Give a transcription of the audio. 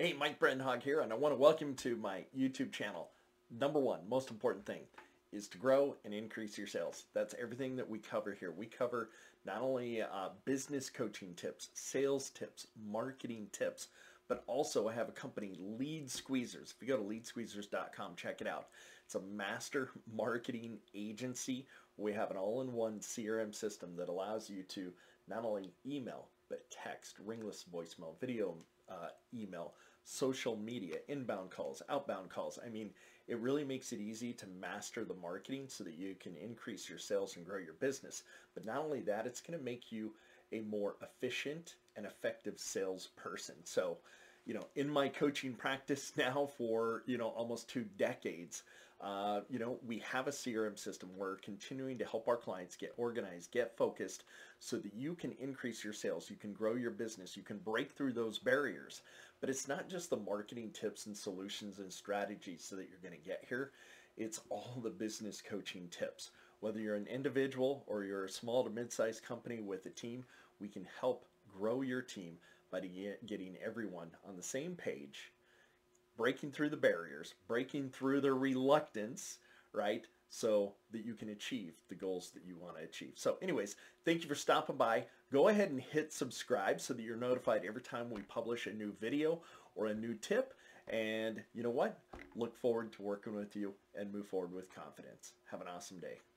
Hey, Mike Brenhaug here, and I want to welcome you to my YouTube channel. Number one, most important thing is to grow and increase your sales. That's everything that we cover here. We cover not only business coaching tips, sales tips, marketing tips, but also I have a company, Lead Squeezers. If you go to leadsqueezers.com, check it out. It's a master marketing agency. We have an all-in-one CRM system that allows you to not only email, but text, ringless voicemail, video, email, social media, inbound calls, outbound calls. I mean, it really makes it easy to master the marketing so that you can increase your sales and grow your business. But not only that, it's going to make you a more efficient and effective salesperson. So, in my coaching practice now for, almost 2 decades, we have a CRM system. We're continuing to help our clients get organized, get focused so that you can increase your sales, you can grow your business, you can break through those barriers. But it's not just the marketing tips and solutions and strategies so that you're going to get here. It's all the business coaching tips. Whether you're an individual or you're a small to mid-sized company with a team, we can help grow your team by getting everyone on the same page, breaking through the barriers, breaking through their reluctance, right? So that you can achieve the goals that you want to achieve. So anyways, thank you for stopping by. Go ahead and hit subscribe so that you're notified every time we publish a new video or a new tip. And you know what? Look forward to working with you and move forward with confidence. Have an awesome day.